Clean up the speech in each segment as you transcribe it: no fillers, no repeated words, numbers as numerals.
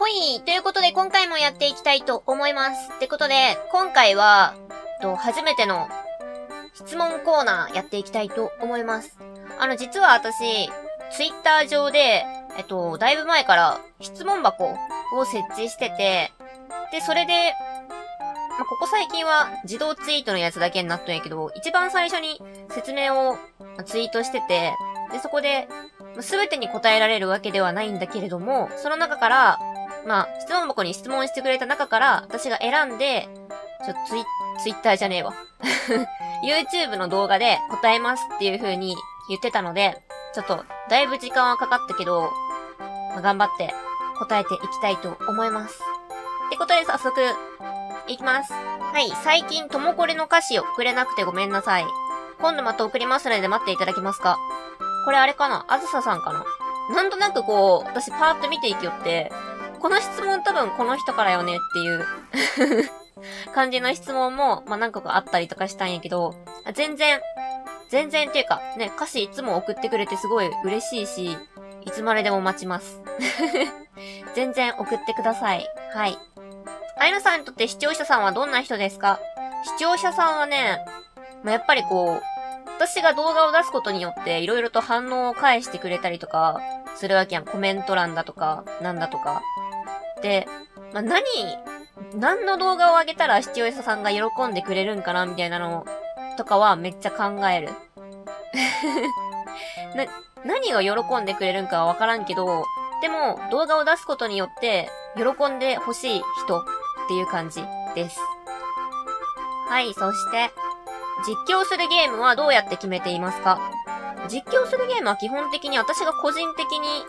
ほい。ということで、今回もやっていきたいと思います。ってことで、今回は、初めての質問コーナーやっていきたいと思います。実は私、ツイッター上で、だいぶ前から質問箱を設置してて、で、それで、ここ最近は自動ツイートのやつだけになっとんやけど、一番最初に説明をツイートしてて、で、そこで、すべてに答えられるわけではないんだけれども、その中から、質問箱に質問してくれた中から、私が選んで、ツイッターじゃねえわ。YouTube の動画で答えますっていう風に言ってたので、ちょっと、だいぶ時間はかかったけど、頑張って答えていきたいと思います。ってことで早速、いきます。はい、最近ともこれの歌詞を送れなくてごめんなさい。今度また送りますので待っていただけますか？これあれかな？あずささんかな？なんとなく私パーッと見ていきよって、この質問多分この人からよねっていう感じの質問も、何個かあったりとかしたんやけど、全然っていうか、ね、歌詞いつも送ってくれてすごい嬉しいし、いつまででも待ちます。全然送ってください。はい。あやなさんにとって視聴者さんはどんな人ですか？視聴者さんはね、やっぱり私が動画を出すことによって色々と反応を返してくれたりとかするわけやん。コメント欄だとか、なんだとか。で、何の動画を上げたら視聴者さんが喜んでくれるんかなみたいなのとかはめっちゃ考える。何が喜んでくれるんかはわからんけど、でも動画を出すことによって喜んでほしい人っていう感じです。はい、そして、実況するゲームはどうやって決めていますか？実況するゲームは基本的に私が個人的に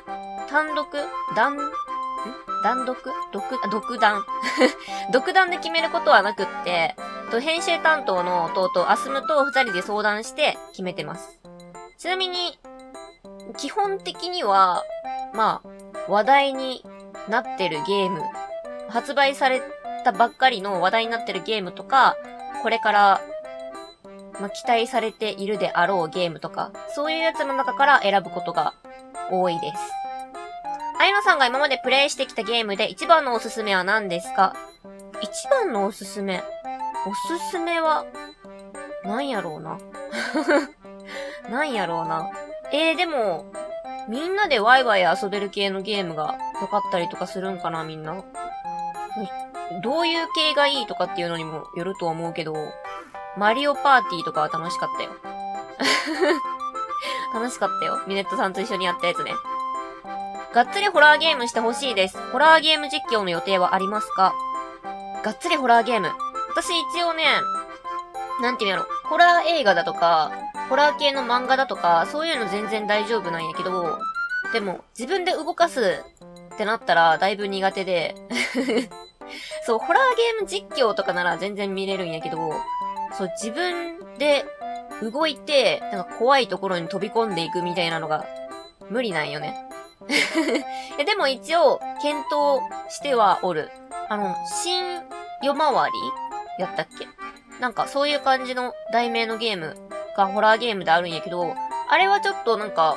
独断で決めることはなくって、編集担当の弟、アスムと二人で相談して決めてます。ちなみに、基本的には、話題になってるゲーム、発売されたばっかりの話題になってるゲームとか、これから、期待されているであろうゲームとか、そういうやつの中から選ぶことが多いです。あやなさんが今までプレイしてきたゲームで一番のおすすめは何ですか？一番のおすすめは、何やろうな。でも、みんなでワイワイ遊べる系のゲームが良かったりとかするんかな、みんな。どういう系がいいとかっていうのにもよると思うけど、マリオパーティーとかは楽しかったよ。楽しかったよ。ミネットさんと一緒にやったやつね。がっつりホラーゲームしてほしいです。ホラーゲーム実況の予定はありますか？がっつりホラーゲーム。私一応ね、ホラー映画だとか、ホラー系の漫画だとか、そういうの全然大丈夫なんやけど、でも、自分で動かすってなったらだいぶ苦手で、そう、ホラーゲーム実況とかなら全然見れるんやけど、そう、自分で動いて、怖いところに飛び込んでいくみたいなのが無理なんよね。でも一応、検討してはおる。新夜回りやったっけ？そういう感じの題名のゲームがホラーゲームであるんやけど、あれはちょっと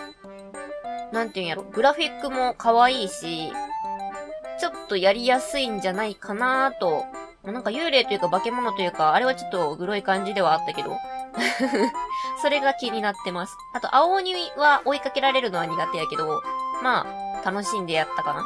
グラフィックも可愛いし、ちょっとやりやすいんじゃないかなと。幽霊というか化け物というか、あれはちょっとグロい感じではあったけど。それが気になってます。あと、青鬼は追いかけられるのは苦手やけど、楽しんでやったかな。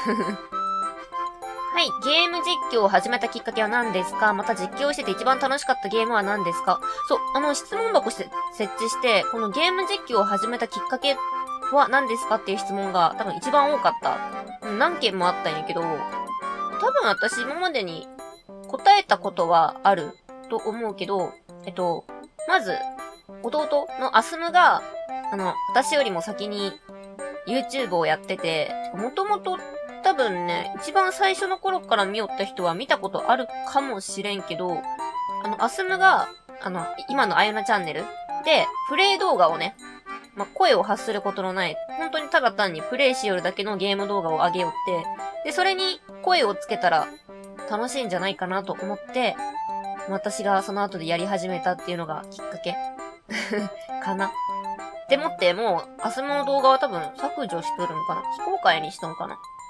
はい、ゲーム実況を始めたきっかけは何ですか？また実況してて一番楽しかったゲームは何ですか？そう、質問箱設置して、このゲーム実況を始めたきっかけは何ですかっていう質問が多分一番多かった。何件もあったんやけど、多分私今までに答えたことはあると思うけど、まず、弟のアスムが、私よりも先に YouTube をやってて、もともと多分ね、一番最初の頃から見よった人は見たことあるかもしれんけど、アスムが、今のあゆなチャンネルで、プレイ動画をね、声を発することのない、本当にただ単にプレイしよるだけのゲーム動画を上げよって、で、それに声をつけたら楽しいんじゃないかなと思って、私がその後でやり始めたっていうのがきっかけかな。でもって、もう、アスムの動画は多分削除しとるんかな？非公開にしとんかな？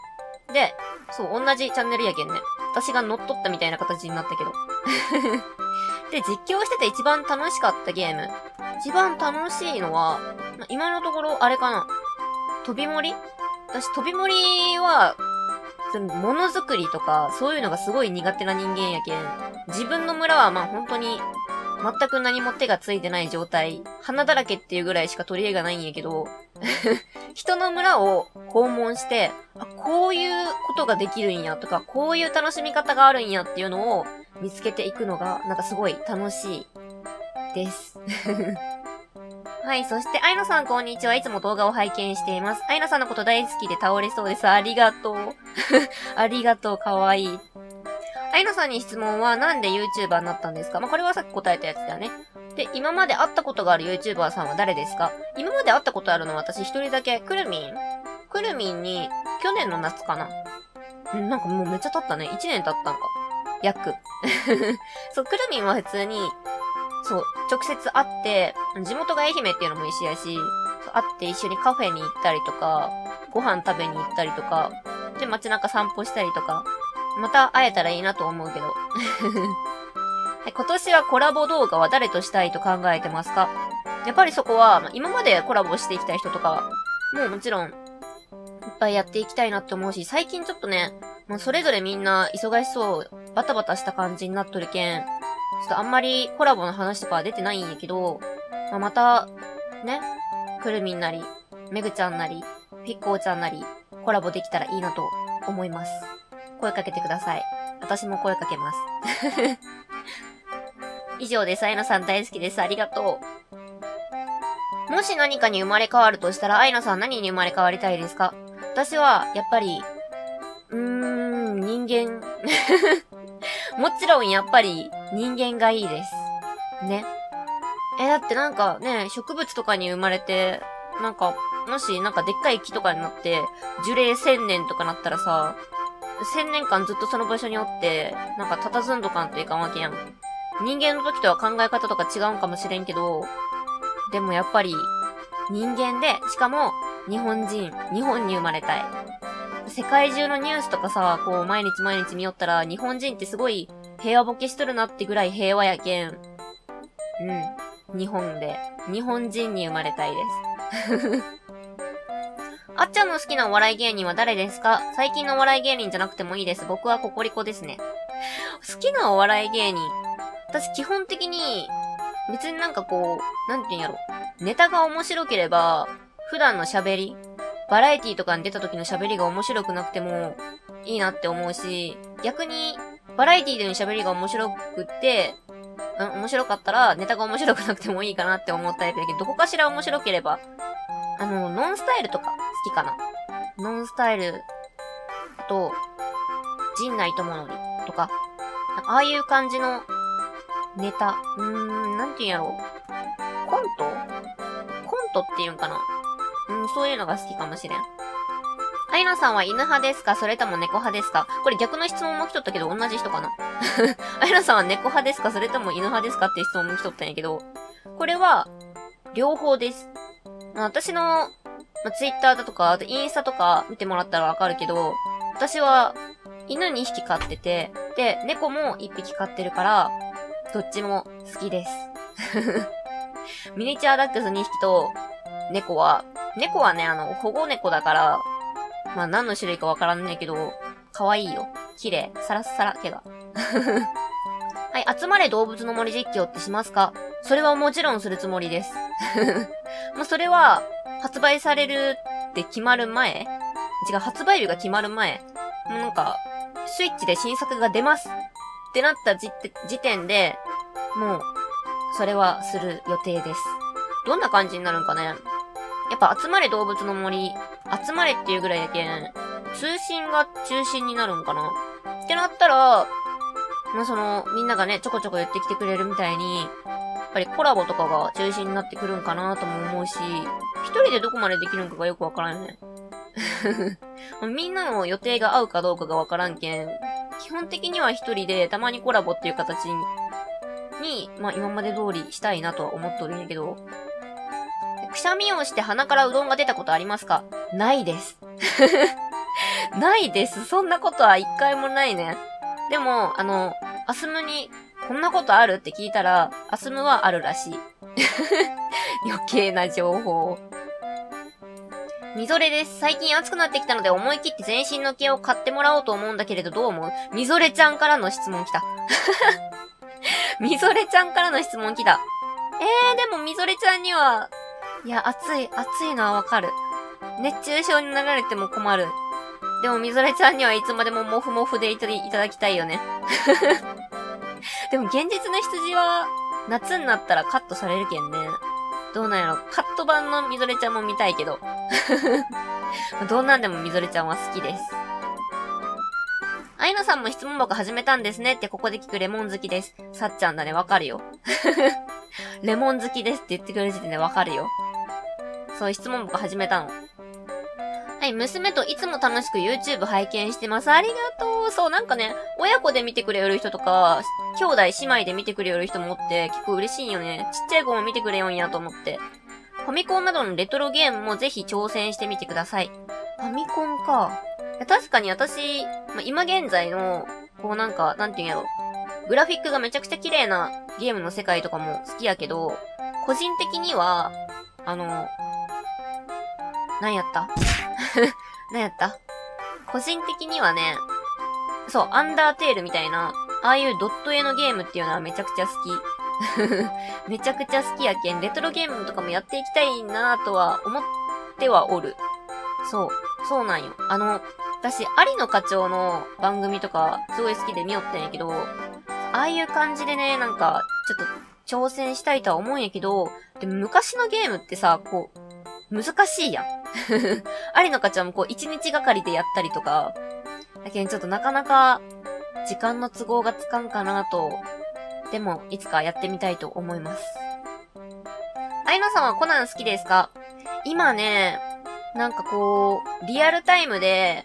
で、そう、同じチャンネルやけんね。私が乗っ取ったみたいな形になったけど。で、実況してて一番楽しかったゲーム。一番楽しいのは、今のところ、あれかな。飛び盛り？私、飛び盛りは、ものづくりとか、そういうのがすごい苦手な人間やけん。自分の村は本当に、全く何も手がついてない状態。花だらけっていうぐらいしか取り柄がないんやけど、人の村を訪問して、こういうことができるんやとか、こういう楽しみ方があるんやっていうのを見つけていくのが、なんかすごい楽しいです。はい、そして、アイナさんこんにちは。いつも動画を拝見しています。アイナさんのこと大好きで倒れそうです。ありがとう。ありがとう、かわいい。アイナさんに質問は、なんで YouTuber になったんですか？これはさっき答えたやつだよね。で、今まで会ったことがある YouTuber さんは誰ですか？今まで会ったことあるのは私一人だけ、くるみんに、去年の夏かな。なんかもうめっちゃ経ったね。1年経ったんか。約。そう、くるみんは普通に、そう、直接会って、地元が愛媛っていうのも一緒やし、会って一緒にカフェに行ったりとか、ご飯食べに行ったりとか、で、街中散歩したりとか、また会えたらいいなと思うけど。今年はコラボ動画は誰としたいと考えてますか？やっぱりそこは、今までコラボしていきたい人とかは、もうもちろん、いっぱいやっていきたいなって思うし、最近ちょっとね、もうそれぞれみんな忙しそう、バタバタした感じになっとるけん、ちょっとあんまりコラボの話とかは出てないんやけど、また、ね、くるみんなり、めぐちゃんなり、ピッコーちゃんなり、コラボできたらいいなと思います。声かけてください。私も声かけます。以上です。アイナさん大好きです。ありがとう。もし何かに生まれ変わるとしたら、アイナさん何に生まれ変わりたいですか？私は、やっぱり、人間。もちろんやっぱり人間がいいです。ね。だってなんかね、植物とかに生まれて、なんか、もしなんかでっかい木とかになって、樹齢1000年とかなったらさ、1000年間ずっとその場所におって、なんか佇んどかんといかんわけやん。人間の時とは考え方とか違うんかもしれんけど、でもやっぱり、人間で、しかも、日本に生まれたい。世界中のニュースとかさ、こう、毎日見よったら、日本人ってすごい平和ボケしとるなってぐらい平和やけん。日本人に生まれたいです。あっちゃんの好きなお笑い芸人は誰ですか？最近のお笑い芸人じゃなくてもいいです。僕はココリコですね。好きなお笑い芸人。私基本的に、別になんかこう、なんて言うんやろ。ネタが面白ければ、普段の喋り、バラエティとかに出た時の喋りが面白くなくてもいいなって思うし、逆に、バラエティでの喋りが面白くって、面白かったら、ネタが面白くなくてもいいかなって思うタイプだけど、どこかしら面白ければ、ノンスタイルとか好きかな。ノンスタイルと、陣内智則とか、ああいう感じのネタ。なんて言うんやろう。コントって言うんかな。そういうのが好きかもしれん。アイナさんは犬派ですか？それとも猫派ですか？これ逆の質問も来とったけど同じ人かな。アイナさんは猫派ですか？それとも犬派ですかっていう質問も来とったんやけど、これは、両方です。私の、ツイッターだとか、あとインスタとか見てもらったらわかるけど、私は犬2匹飼ってて、で、猫も1匹飼ってるから、どっちも好きです。ミニチュアダックス2匹と、猫はね、保護猫だから、何の種類かわからんねんけど、可愛いよ。綺麗。サラッサラ、毛が。はい、集まれ動物の森実況ってしますか？それはもちろんするつもりです。それは、発売されるって決まる前？発売日が決まる前。なんか、スイッチで新作が出ますってなった時点で、もう、それはする予定です。どんな感じになるんかね？やっぱ集まれ動物の森、集まれっていうぐらいやけん、通信が中心になるんかなってなったら、みんながね、ちょこちょこ言ってきてくれるみたいに、やっぱりコラボとかが中心になってくるんかなとも思うし、一人でどこまでできるんかがよくわからんよね。みんなの予定が合うかどうかがわからんけん、基本的には一人でたまにコラボっていう形に、今まで通りしたいなとは思っておるんやけど、くしゃみをして鼻からうどんが出たことありますか？ないです。 ないです。そんなことは一回もないね。でも、アスムに、こんなことあるって聞いたら、アスムはあるらしい。余計な情報。みぞれです。最近暑くなってきたので思い切って全身の毛を買ってもらおうと思うんだけれどどう思う？みぞれちゃんからの質問来た。みぞれちゃんからの質問来た。でもみぞれちゃんには、いや、暑いのはわかる。熱中症になられても困る。でもみぞれちゃんにはいつまでもモフモフでいただきたいよね。でも現実の羊は、夏になったらカットされるけんね。どうなんやろ。カット版のみぞれちゃんも見たいけど。どんなんでもみぞれちゃんは好きです。あいなさんも質問箱始めたんですねってここで聞くレモン好きです。さっちゃんだね、わかるよ。レモン好きですって言ってくれる時点でわかるよ。そう、質問箱始めたの。はい、娘といつも楽しく YouTube 拝見してます。ありがとう。そう、なんかね、親子で見てくれる人とか、兄弟姉妹で見てくれる人もおって、結構嬉しいよね。ちっちゃい子も見てくれよんやと思って。ファミコンなどのレトロゲームもぜひ挑戦してみてください。ファミコンか。確かに私、今現在の、こうなんか、なんていうんやろ。グラフィックがめちゃくちゃ綺麗なゲームの世界とかも好きやけど、個人的には、何やった何やった個人的にはね、そう、アンダーテールみたいな、ああいうドット絵のゲームっていうのはめちゃくちゃ好き。めちゃくちゃ好きやけん、レトロゲームとかもやっていきたいなぁとは思ってはおる。そうなんよ。私、有野課長の番組とか、すごい好きで見よったんやけど、ああいう感じでね、なんか、ちょっと挑戦したいとは思うんやけど、でも昔のゲームってさ、こう、難しいやん。有野課長もこう、一日がかりでやったりとか、だけどちょっとなかなか、時間の都合がつかんかなと、でも、いつかやってみたいと思います。あいなさんはコナン好きですか？今ね、なんかこう、リアルタイムで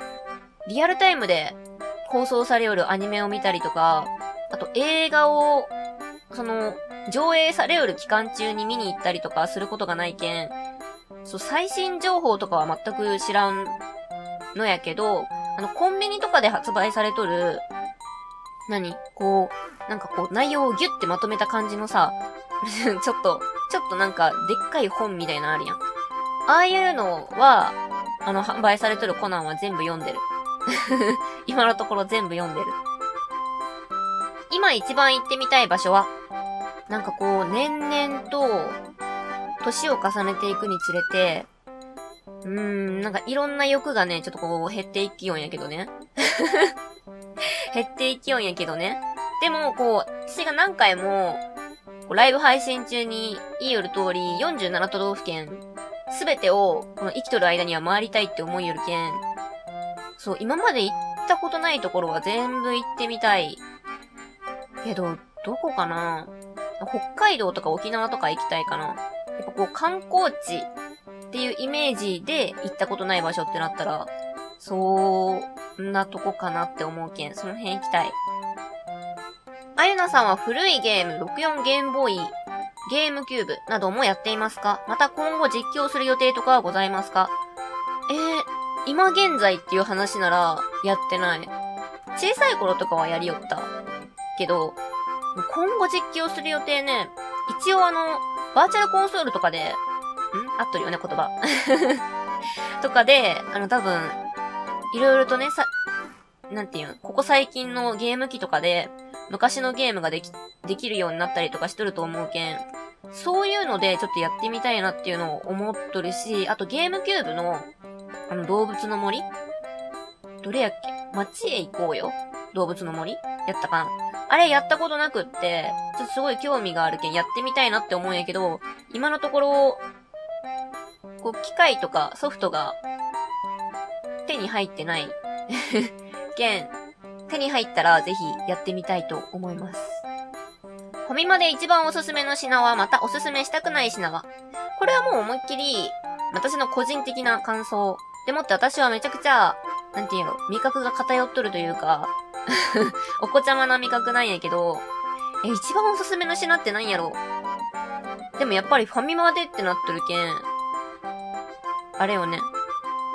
放送されよるアニメを見たりとか、あと映画を、上映されよる期間中に見に行ったりとかすることがないけん、そう、最新情報とかは全く知らんのやけど、コンビニとかで発売されとる、こう、なんかこう、内容をギュッてまとめた感じのさ、ちょっとなんか、でっかい本みたいなのあるやん。ああいうのは、販売されとるコナンは全部読んでる。今のところ全部読んでる。今一番行ってみたい場所は、なんかこう、年々と、年を重ねていくにつれて、なんかいろんな欲がね、ちょっとこう、減っていきよんやけどね。減っていきよんやけどね。でも、こう、私が何回も、ライブ配信中に言いよる通り、47都道府県、すべてを、この生きとる間には回りたいって思いよるけん、そう、今まで行ったことないところは全部行ってみたい。けど、どこかな？北海道とか沖縄とか行きたいかな。やっぱこう、観光地っていうイメージで行ったことない場所ってなったら、そんなとこかなって思うけん、その辺行きたい。あゆなさんは古いゲーム、64ゲームボーイ、ゲームキューブなどもやっていますか？また今後実況する予定とかはございますか？今現在っていう話ならやってない。小さい頃とかはやりよった。けど、今後実況する予定ね、一応バーチャルコンソールとかで、合っとるよね、言葉。とかで、多分、いろいろとね、なんていうの、ここ最近のゲーム機とかで、昔のゲームができるようになったりとかしとると思うけん、そういうのでちょっとやってみたいなっていうのを思っとるし、あとゲームキューブの、動物の森？どれやっけ？街へ行こうよ。動物の森？やったかな？あれやったことなくって、ちょっとすごい興味があるけんやってみたいなって思うんやけど、今のところ、こう、機械とかソフトが手に入ってない。けん、手に入ったらぜひやってみたいと思います。ファミマで一番おすすめの品は、またおすすめしたくない品は。これはもう思いっきり、私の個人的な感想。でもって私はめちゃくちゃ、なんていうの、味覚が偏っとるというか、お子ちゃまな味覚なんやけど、一番おすすめの品って何やろ？でもやっぱりファミマでってなっとるけん、あれよね。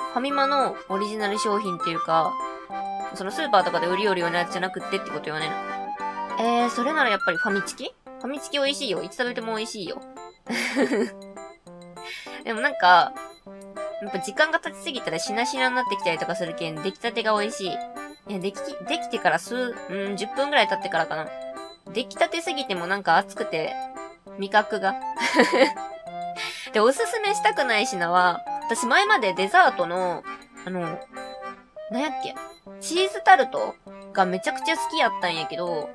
ファミマのオリジナル商品っていうか、そのスーパーとかで売りよるようなやつじゃなくってってことよね。それならやっぱりファミチキ？ファミチキ美味しいよ。いつ食べても美味しいよ。でもなんか、やっぱ時間が経ちすぎたらしなしなになってきたりとかするけん、出来たてが美味しい。できてから10分ぐらい経ってからかな。出来たてすぎてもなんか熱くて、味覚が。で、おすすめしたくない品は、私前までデザートの、なんやっけ、チーズタルトがめちゃくちゃ好きやったんやけど、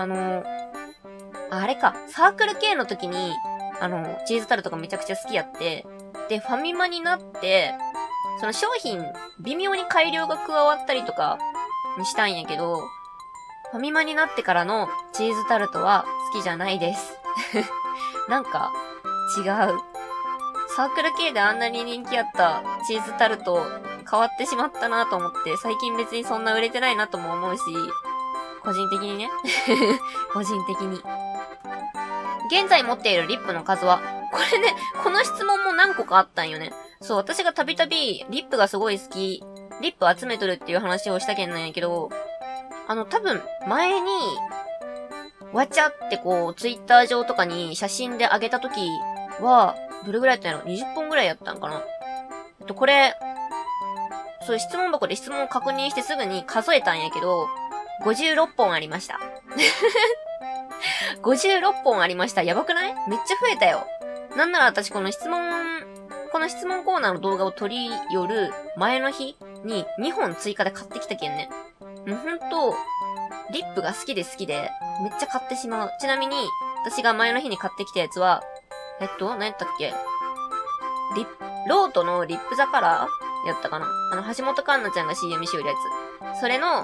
あれか、サークル系の時に、チーズタルトがめちゃくちゃ好きやって、で、ファミマになって、その商品、微妙に改良が加わったりとか、にしたんやけど、ファミマになってからのチーズタルトは好きじゃないです。なんか、違う。サークル系であんなに人気あったチーズタルト変わってしまったなと思って、最近別にそんな売れてないなとも思うし、個人的にね。個人的に。現在持っているリップの数は、これね、この質問も何個かあったんよね。そう、私がたびたびリップがすごい好き、リップ集めとるっていう話をしたけんなんやけど、多分、前に、わちゃってこう、ツイッター上とかに写真で上げたときは、どれぐらいやったんやろ ?20 本ぐらいやったんかな。これ、そういう質問箱で質問を確認してすぐに数えたんやけど、56本ありました。56本ありました。やばくない？めっちゃ増えたよ。なんなら私この質問コーナーの動画を撮り寄る前の日に2本追加で買ってきたけんね。ほんと、リップが好きでめっちゃ買ってしまう。ちなみに、私が前の日に買ってきたやつは、何やったっけ？ロートのリップザカラーやったかな？橋本環奈ちゃんが CM しよるやつ。それの、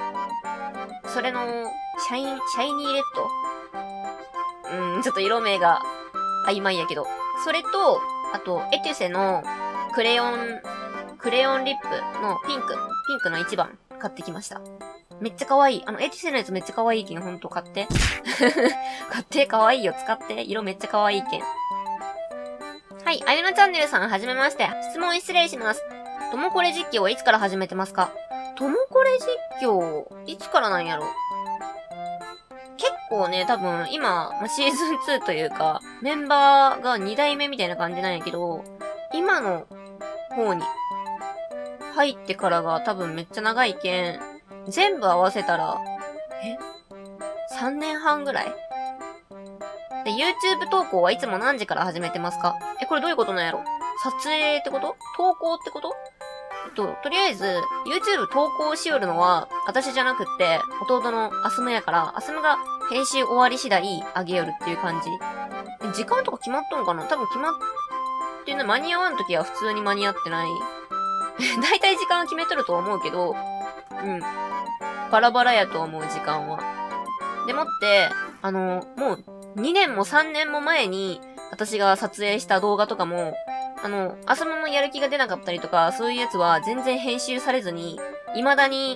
シャイニーレッド？ちょっと色名が曖昧やけど。それと、あと、エテュセのクレヨンリップのピンクの1番買ってきました。めっちゃ可愛い。エテュセのやつめっちゃ可愛いけん、ほんと買って。買って、可愛いよ、使って。色めっちゃ可愛いけん。はい、あゆのチャンネルさんはじめまして。質問失礼します。ともこれ実況はいつから始めてますか？ともこれ実況、いつからなんやろ？結構ね、多分今、シーズン2というか、メンバーが2代目みたいな感じなんやけど、今の方に入ってからが多分めっちゃ長いけん、全部合わせたら、3年半ぐらいで、YouTube 投稿はいつも何時から始めてますか？これどういうことなんやろ？撮影ってこと？投稿ってこと？とりあえず、YouTube 投稿しよるのは、私じゃなくって、弟のアスムやから、アスムが編集終わり次第あげよるっていう感じ。時間とか決まっとんかな？多分決まって間に合わんときは普通に間に合ってない。だいたい時間は決めとると思うけど、バラバラやと思う、時間は。でもって、もう、2年も3年も前に、私が撮影した動画とかも、アスムのやる気が出なかったりとか、そういうやつは全然編集されずに、未だに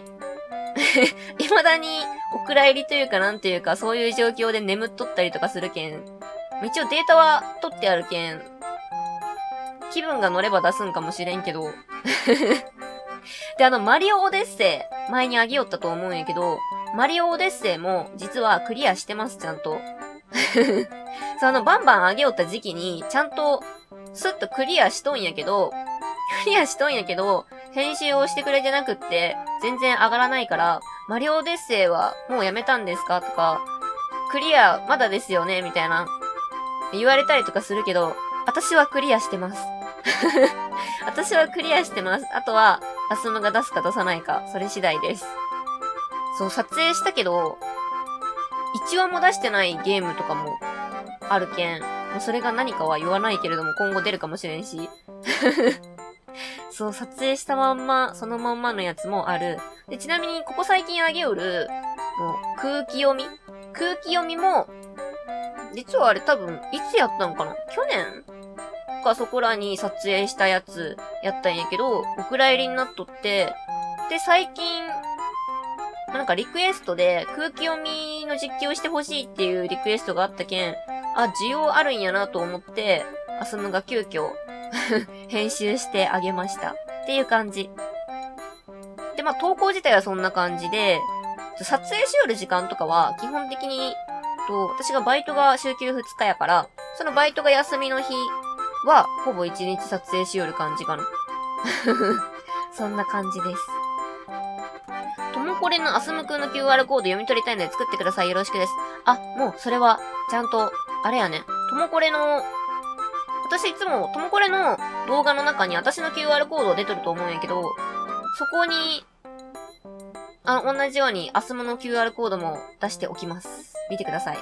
お蔵入りというかなんていうか、そういう状況で眠っとったりとかするけん、一応データは取ってあるけん、気分が乗れば出すんかもしれんけど。で、マリオオデッセイ、前にあげよったと思うんやけど、マリオオデッセイも実はクリアしてます、ちゃんと。バンバンあげよった時期に、ちゃんと、スッとクリアしとんやけど、編集をしてくれてなくって、全然上がらないから、マリオオデッセイはもうやめたんですかとか、クリアまだですよねみたいな、言われたりとかするけど、私はクリアしてます。私はクリアしてます。あとは、アスムが出すか出さないか、それ次第です。そう、撮影したけど、1話も出してないゲームとかもあるけん、それが何かは言わないけれども今後出るかもしれんし。そう、撮影したまんま、そのまんまのやつもある。で、ちなみにここ最近あげよる、もう空気読みも、実はあれ多分、いつやったんかな？去年かそこらに撮影したやつやったんやけど、お蔵入りになっとって、で、最近、なんかリクエストで空気読みの実況してほしいっていうリクエストがあったけん、需要あるんやなと思って、アスムが急遽編集してあげました。 っていう感じ。で、まあ、投稿自体はそんな感じで、撮影しよる時間とかは、基本的に、私がバイトが週休2日やから、そのバイトが休みの日は、ほぼ1日撮影しよる感じかな。そんな感じです。ともこれのアスムくんの QR コード読み取りたいので作ってください。よろしくです。あ、もう、それは、ちゃんと、あれやね。ともこれの、私いつも、ともこれの動画の中に私の QR コード出てると思うんやけど、そこに、同じようにアスムの QR コードも出しておきます。見てください。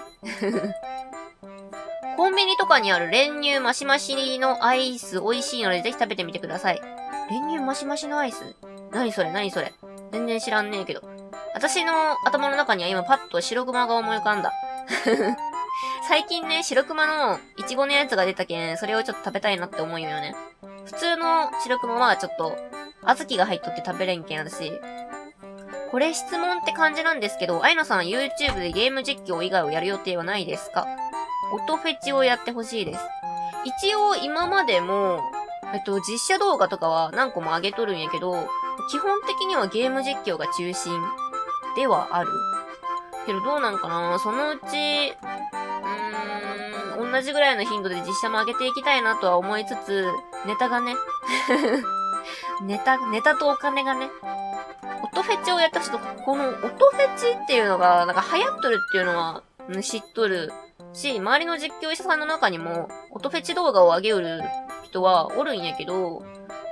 コンビニとかにある練乳マシマシのアイス美味しいのでぜひ食べてみてください。練乳マシマシのアイス？何それ何それ？全然知らんねえけど。私の頭の中には今パッと白熊が思い浮かんだ。最近ね、白熊のイチゴのやつが出たけん、それをちょっと食べたいなって思うよね。普通の白熊はちょっと、小豆が入っとって食べれんけん私。これ質問って感じなんですけど、あいのさん YouTube でゲーム実況以外をやる予定はないですか？音フェチをやってほしいです。一応今までも、実写動画とかは何個も上げとるんやけど、基本的にはゲーム実況が中心ではある。けどどうなんかな？そのうち、同じぐらいの頻度で実写も上げていきたいなとは思いつつ、ネタがね。ネタとお金がね。音フェチをやった人、この音フェチっていうのが、なんか流行っとるっていうのは、知っとるし、周りの実況者さんの中にも、音フェチ動画を上げよる人はおるんやけど、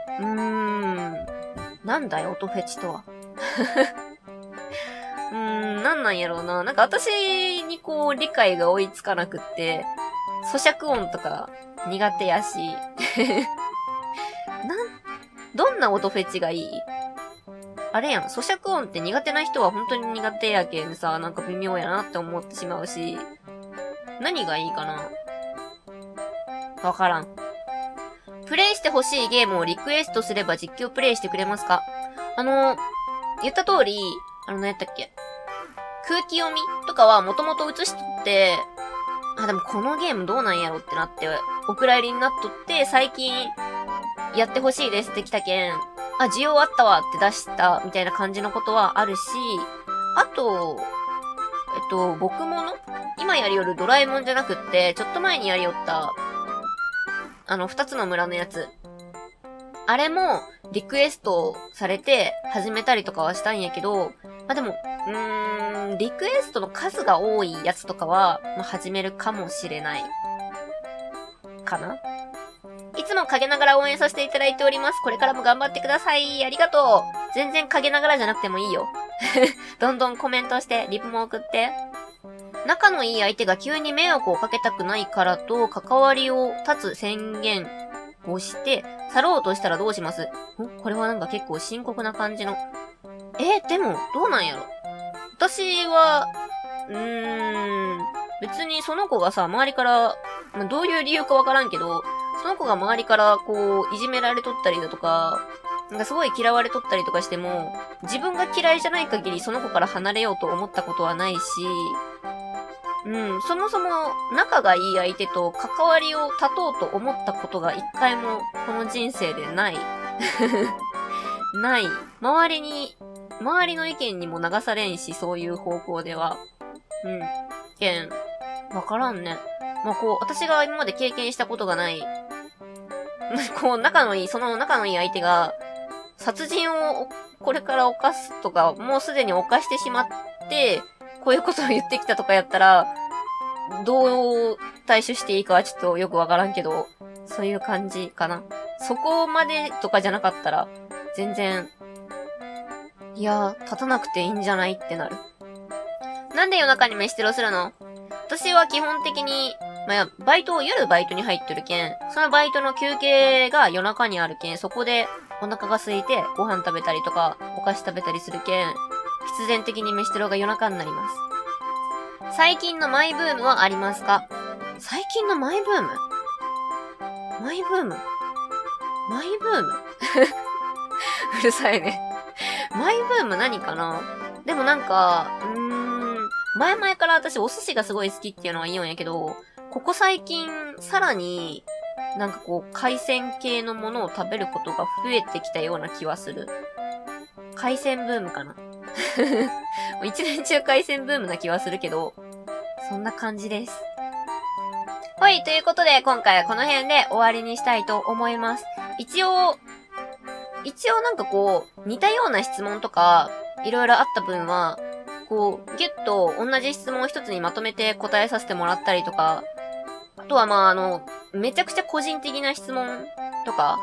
なんだよ、音フェチとは。なんなんやろうな。なんか私にこう、理解が追いつかなくって、咀嚼音とか苦手やし、どんな音フェチがいい？あれやん、咀嚼音って苦手な人は本当に苦手やけんさ、なんか微妙やなって思ってしまうし、何がいいかな？わからん。プレイしてほしいゲームをリクエストすれば実況プレイしてくれますか？言った通り、何やったっけ？空気読みとかはもともと映しとって、でもこのゲームどうなんやろってなって、お蔵入りになっとって、最近、やってほしいですって来たけん、需要あったわって出した、みたいな感じのことはあるし、あと、僕も今やりよるドラえもんじゃなくって、ちょっと前にやりよった、二つの村のやつ。あれも、リクエストされて、始めたりとかはしたんやけど、でも、リクエストの数が多いやつとかは、始めるかもしれない。かな？いつも陰ながら応援させていただいております。これからも頑張ってください。ありがとう。全然陰ながらじゃなくてもいいよ。どんどんコメントして、リプも送って。仲のいい相手が急に迷惑をかけたくないからと、関わりを断つ宣言をして、去ろうとしたらどうします？これはなんか結構深刻な感じの。でも、どうなんやろ？私は、別にその子がさ、周りから、どういう理由かわからんけど、その子が周りからこう、いじめられとったりだとか、なんかすごい嫌われとったりとかしても、自分が嫌いじゃない限りその子から離れようと思ったことはないし、そもそも仲がいい相手と関わりを断とうと思ったことが一回もこの人生でない。ない。周りの意見にも流されんし、そういう方向では。わからんね。私が今まで経験したことがない、仲のいい相手が、殺人をこれから犯すとか、もうすでに犯してしまって、こういうことを言ってきたとかやったら、どう対処していいかはちょっとよくわからんけど、そういう感じかな。そこまでとかじゃなかったら、全然、いや、立たなくていいんじゃないってなる。なんで夜中に飯テロするの？私は基本的に、夜バイトに入ってるけん、そのバイトの休憩が夜中にあるけん、そこでお腹が空いてご飯食べたりとか、お菓子食べたりするけん、必然的に飯テロが夜中になります。最近のマイブームはありますか？最近のマイブーム？マイブームうるさいね。マイブーム何かな？でもなんか、前々から私お寿司がすごい好きっていうのは言うんやけど、ここ最近さらになんかこう、海鮮系のものを食べることが増えてきたような気はする。海鮮ブームかな。一年中海鮮ブームな気はするけど、そんな感じです。はい、ということで今回はこの辺で終わりにしたいと思います。一応なんかこう、似たような質問とか、いろいろあった分は、こう、ギュッと同じ質問を一つにまとめて答えさせてもらったりとか、あとはめちゃくちゃ個人的な質問とか、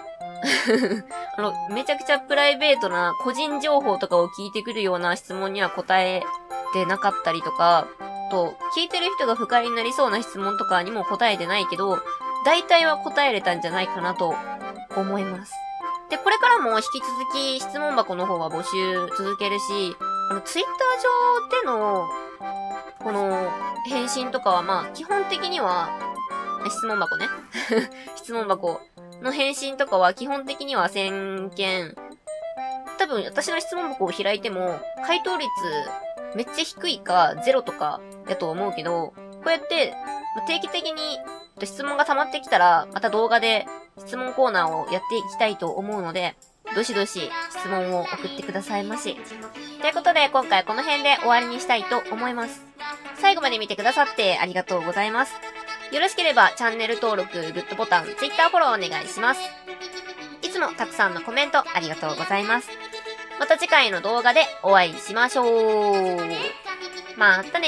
めちゃくちゃプライベートな個人情報とかを聞いてくるような質問には答えてなかったりとか、と、聞いてる人が不快になりそうな質問とかにも答えてないけど、大体は答えれたんじゃないかなと思います。で、これからも引き続き質問箱の方は募集続けるし、ツイッター上での、この、返信とかは基本的には、質問箱ね。質問箱の返信とかは基本的には1000件。多分私の質問箱を開いても、回答率めっちゃ低いか0とかやと思うけど、こうやって定期的に質問が溜まってきたら、また動画で質問コーナーをやっていきたいと思うので、どしどし質問を送ってくださいまし。ということで今回はこの辺で終わりにしたいと思います。最後まで見てくださってありがとうございます。よろしければチャンネル登録、グッドボタン、Twitter フォローお願いします。いつもたくさんのコメントありがとうございます。また次回の動画でお会いしましょう。またね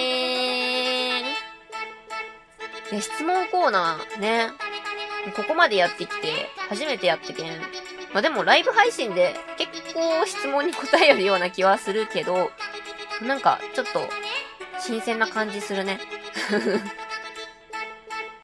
ー。で、質問コーナーね。ここまでやってきて、初めてやってけん。でもライブ配信で結構質問に答えるような気はするけど、なんかちょっと新鮮な感じするね。